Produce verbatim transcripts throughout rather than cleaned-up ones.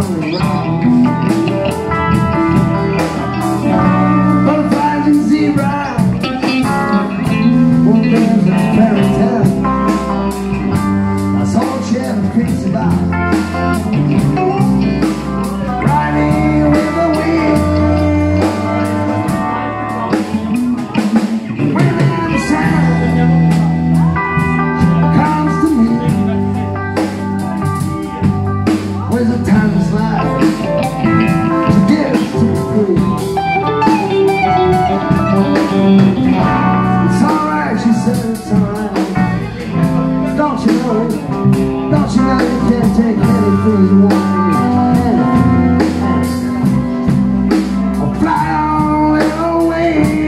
coming round. Butterflies and zebras, one bears and fairy tale. That's all she ever thinks about. Riding with the wind, when the sound comes to me, where's the time is like to get to be free. It's alright, she said, it's alright. Don't you know, don't you know you can't take anything you want from me, anything, anything. I'll fly on away.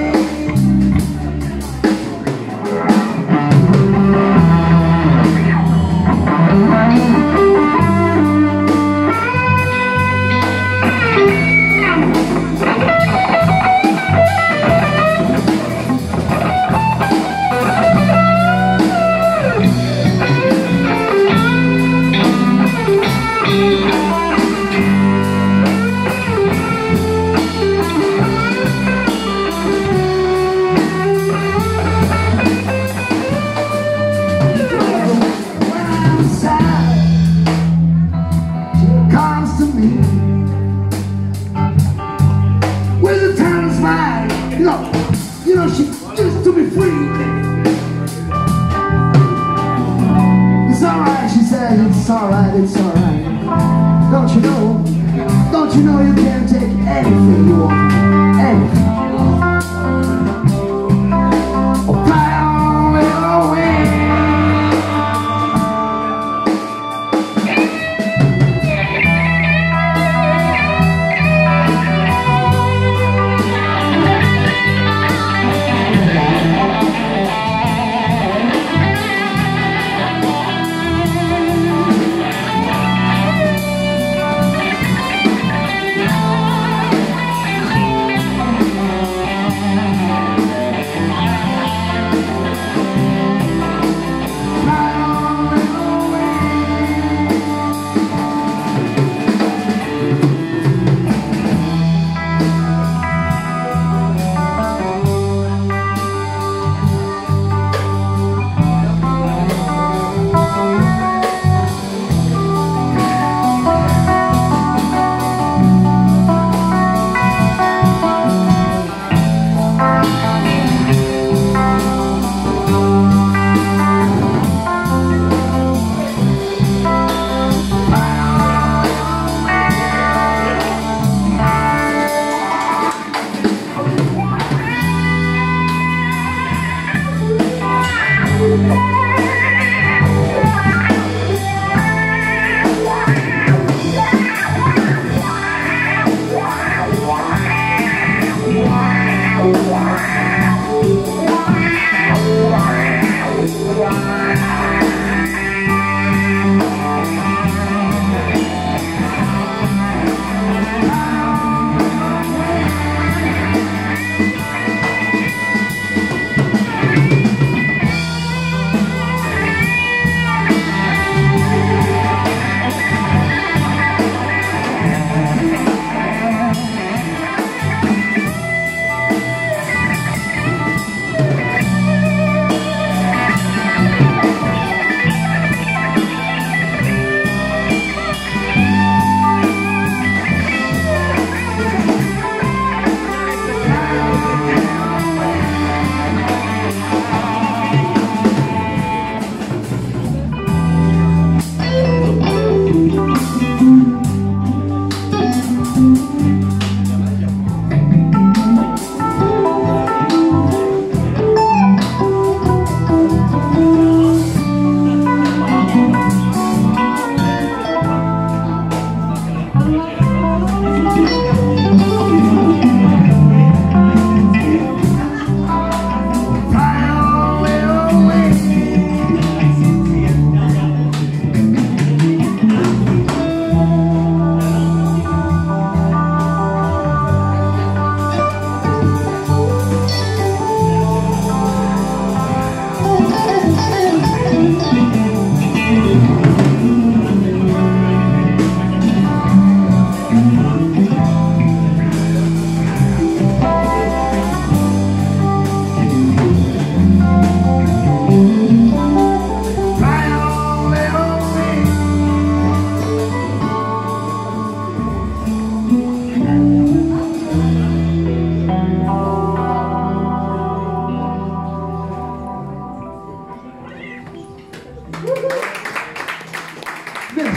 You know, you know, she just to be free. It's alright, she said, it's alright, it's alright. Don't you know, don't you know you can't take anything you want, anything. Or fly on away.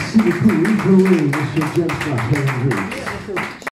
Merci beaucoup, Chloé, Monsieur James Clark,